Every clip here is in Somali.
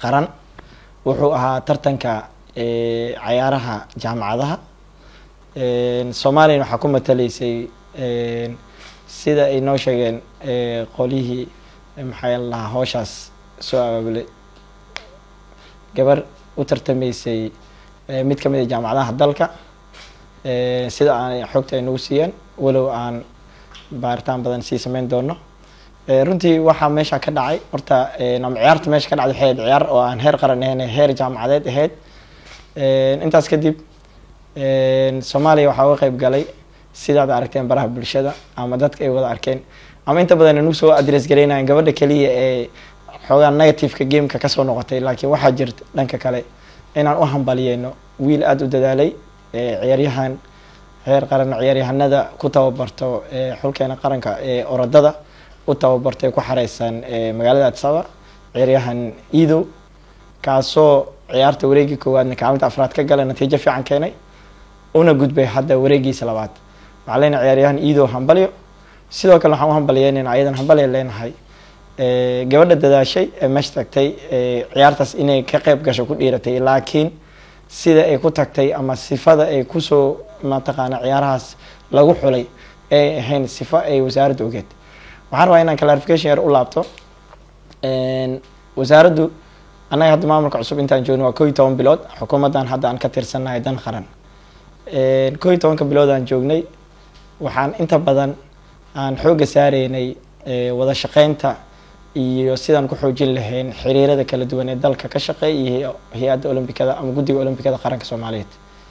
qaran wuxuu ahaa tartanka ciyaaraha jaamacadaha Soomaaliya waxa ku mataleysay sida ay noo sheegeen qolihii maxay la hawshaas soo abaabulay gabar u tartamaysay mid ka mid ah jaamacadaha dalka sida aan xogta ay nagu siiyeen walow aan baaritaan badan sii sameyn doono runtii waxa meesha ka dhacay horta nam ciyaarta meesha ka dhacday waxay ciyaar oo aan heer qaran ahayn heer jaamacadeed ahayd intaas kadib Soomaaliya waxa uu qayb galay sidaad aragteen baraha bulshada ama dadka ay wada arkeen ama inta badan inuu soo address gareynayaan gabadha kaliya ee xogaan negative-ka game-ka ka soo noqotay laakiin waxa jirta dhanka kale inaan u hambaliyeyno wiil aad u dadaalay ciyaaryahan heer qaran ciyaaryahanada ku tababarto xulkeena qaranka ee orodada u tababartay ku xareysan magaalada Addis Ababa ciyaaryahan Ido kaasoo ciyaarta wareegii koowaadna kaalinta afraad ka galay natiijo fiican keenay una gudbay hadda wareegiisa labaad macallin ciyaaryahan Ido hambaliyo sidoo kale waxaan u hambaliyeynaynaa ayadan hambaliyo leenahay gabadha dadaashay meesha tagtay ciyaartaas inay ka qayb gasho ku dhiiratay laakiin sida ay ku tagtay ama sifada ay ku soo mataqaana ciyaarahaas lagu xulay ay ahayn sifa ay wasaaraddu ogeed waxaan rabaa inaan clarification yar u laabto wasaaraddu anaga hadda maamulka cusub intaan joogno waa 12 bilood xukuumadan hadda aan ka tirsanahay dan qaran 12 bilood aan joognay waxaan inta badan aan xooga saareynay wada shaqeynta iyo sidaan ku xoojin lahayn xiriirada kala duwan ee dalka ka shaqeeya iyo hay'adda Olombikada ama guddiga Olombikada qaranka Soomaaliyeed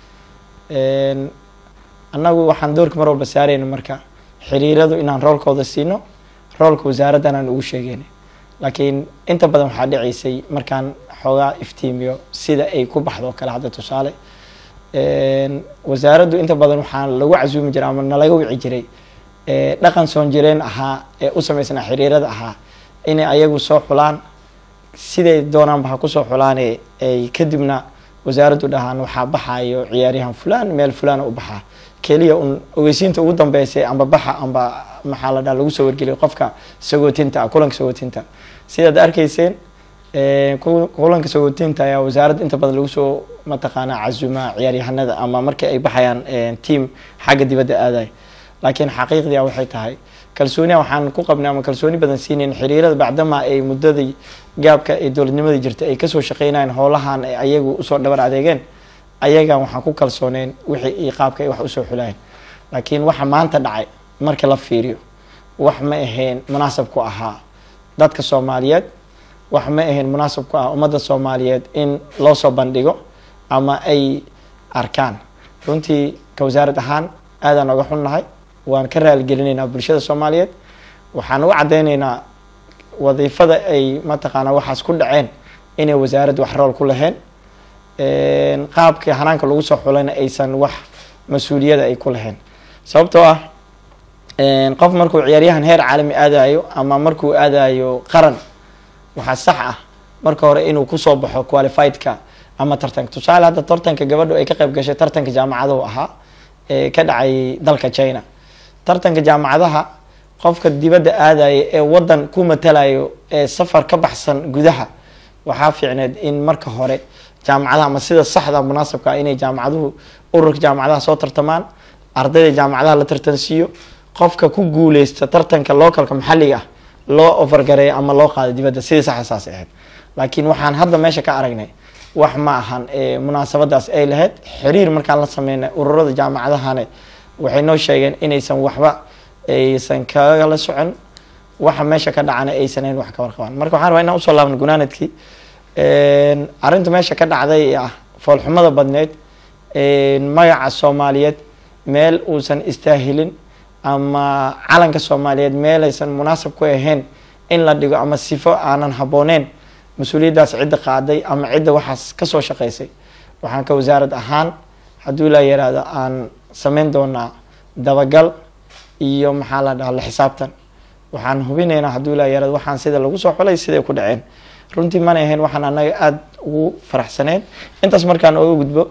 annagu waxaan doorka mar walba saareynay marka xiriiradu inaan roolkooda siino roolka wasaaraddan aan ugu sheegaynay laakiin inta badan waxaa dhicisay markaan xoogaa iftiimiyo sida ay ku baxdo kala hadda tusaale wasaaraddu inta badan waxaan lagu casuumi jiray ama nalaga wici jiray dhaqan soo jireen ahaa ee u sameysana xiriirada ahaa inay ayagu soo xulaan siday doonaan ba ku soo xulaan ay kadibna wasaaraddu dhahaan waxa baxayo ciyaaryahan fulaan meel fulaan u baxaa kaliya ogeysiinta ugu dambeysay amba baxa amba maxaa la dhaha lagu soo wargeliyay qofka sagootinta kulanka sagootinta sidaad arkayseen kulanka sagootinta ayaa wasaaradda inta badan lagu soo mataqaana cazuma ciyaaryahanada ama markii ay baxayaan team xagga dibadda aaday laakiin xaqiiqdii waxay tahay kalsooni waxaan ku qabnay ama kalsooni badan siineen xiriirada bacdama ay muddadii gaabka ee dowladnimada jirtay ay ka soo shaqeynayaan howlahan ay ayagu u soo dhabar adeegeen ayaga waxaan ku kalsooneen wixii qaabka ay wax u soo xulayeen laakiin waxa maanta dhacay marka la fiiriyo wax ma ahayn munaasab ku ahaa dadka Soomaaliyeed wax ma ahayn munaasab ku ah ummadda Soomaaliyeed in loo soo bandhigo ama ay arkaan runtii ka wasaarad ahaan aadaan uga xunnahay waan ka raali gelinaynaa bulshada Soomaaliyeed waxaan u cadeynaynaa wadiifada ay mataqaana waxaas ku dhaceen inay wasaaraddu wax rool ku lahayn qaabka hanaanka lagu soo xulayna aysan wax mas'uuliyada ay ku lahayn sababtoo ah qof markuu ciyaaryahan heer caalami aadayo ama markuu aadayo qaran waxa sax ah marka hore inuu ku soo baxo qualified-ka ama tartanka tusaale hadda tartanka gabadhu ay ka qayb gashay tartanka jaamacadaha ahaa ka dhacay dalka China tartanka jaamacadaha qofka dibadda aadaya ee wadan ku matalayo ee safar ka baxsan gudaha waxa fiicneed in marka hore jaamacadaha ama sida saxda munaasabka inay jaamacaduhu ururka jaamacadaha soo tartamaan ardayda jaamacadaha la tartansiyo qofka ku guuleysta tartanka localka maxalliga ah loo overgareeyo ama loo qaado dibadda sida sax ahayd laakiin waxaan hadda meesha ka aragnay wax ma ahan munaasabadaas ay lahayd xiriir markaan la sameeyay ururada jaamacadaha waxay noo sheegeen inaysan waxba aysan kala socon waxa meesha ka dhacana aysan wax ka warqabaan marka waxaan rabaa inaan u soo laabno gunaanadkii arinta meesha ka dhacday ah foolxumada badneed magaca Soomaaliyeed meel uusan istaahilin ama calanka Soomaaliyeed meel aysan munaasab ku ahayn in la dhigo ama sifo aanan habooneen mas'uuliyadaas cid qaaday ama cid waxaas ka soo shaqeysay waxaan ka wasaarad ahaan haduu la yiraahdo aan sameyn doonaa dabagal iyo maxaa la dhahaa xisaabtan waxaan hubinaynaa haduu la yiraahdo waxaan sida lagu soo xulay sida ku dhaceen runtii ma ahayn waxaan anaga aad ugu faraxsaneen intaas markaan ugu gudbo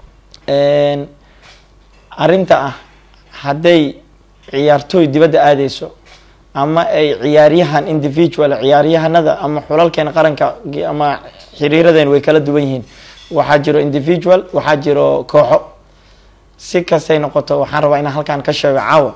arinta ah haday ciyaartoy dibadda aadeyso ama ay ciyaaryahan individual ciyaaryahanada ama xulalkeen qaranka ama xiriiradeen way kala duwan yihiin waxaa jiro individual waxaa jiro kooxo si kastay noqoto waxaan rabaa inaan halkaan ka sheego caawa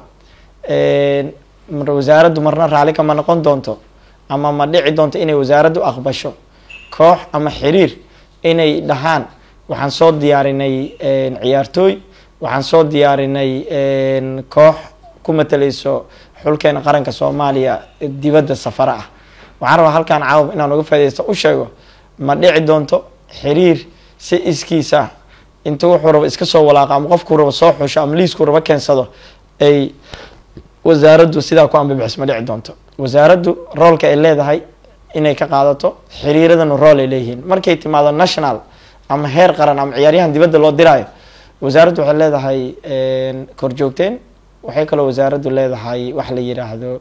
wasaaraddu marna raali kama noqon doonto ama ma dhici doonto inay wasaaraddu aqbasho koox ama xiriir inay dhahaan waxaan soo diyaarinay ciyaartooy waxaan soo diyaarinay koox ku matalayso xulkeena qaranka Soomaaliya dibadda safara ah waxaan rabaa halkaan caawa inaan uga faa'iideysto u sheego ma dhici doonto xiriir si iskiisa inta wuxuu rabo iska soo walaaqa ama qofku rabo soo xusho ama liisku rabo keensado ay wasaaraddu sidaa ku ambibixis ma dhici doonto wasaaraddu roolka ay leedahay inay ka qaadato xiriiradana rool ay leeyihiin markay timaado national ama heer qaran ama ciyaaryahan dibadda loo diraayo wasaaraddu waxay leedahay korjoogteen waxay kaloo wasaaraddu leedahay wax la yiraahdo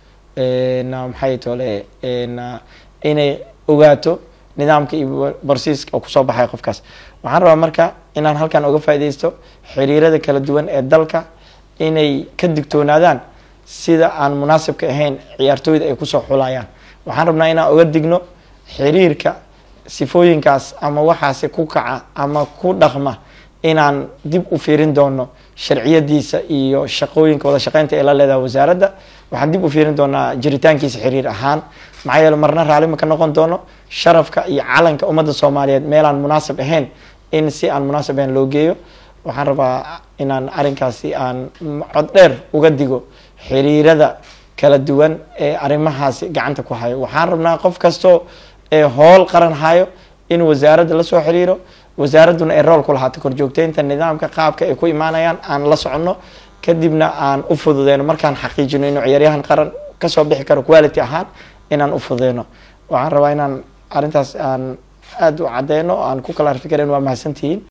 maxay tole inay ogaato nidaamka iyo barsiiska oo kusoo baxay qofkaas waxaan rabaa marka inaan halkaan uga faa'iideysto xiriirada kala duwan ee dalka inay ka digtoonaadaan sida aan munaasibka ahayn ciyaartooyda ay kusoo xulayaan waxaan rabnaa inaan uga digno xiriirka sifooyinkaas ama waxaasi ku kaca ama ku dhaqma inaan dib u fiirin doono sharciyadiisa iyo shaqooyinka wada shaqeynta ee la leedahay wasaaradda waxaan dib u fiirin doonaa jiritaankiisa xiriir ahaan maxaa yeele marna raali ma ka noqon doono sharafka iyo calanka ummadda Soomaaliyeed meelaan munaasib ahayn in si aan munaasib ahayn loo geeyo waxaan rabaa inaan arrinkaasi aan cod dheer uga digo xiriirada kala duwan ee arrimahaasi gacanta ku hayo waxaan rabnaa qof kasto ee hool qaran hayo in wasaaradda la soo xiriiro wasaaradduna ay rool ku lahaato korjoogteynta nidaamka qaabka ay ku imaanayaan aan la soconno kadibna aan u fududeyno markaan xaqiijino inuu ciyaaryahan qaran kasoo bixi karo quality ahaan inaan u fududeyno waxaan rabaa inaan arrintaas aan aad u cadeyno aan ku kala fikireen waa mahadsantihiin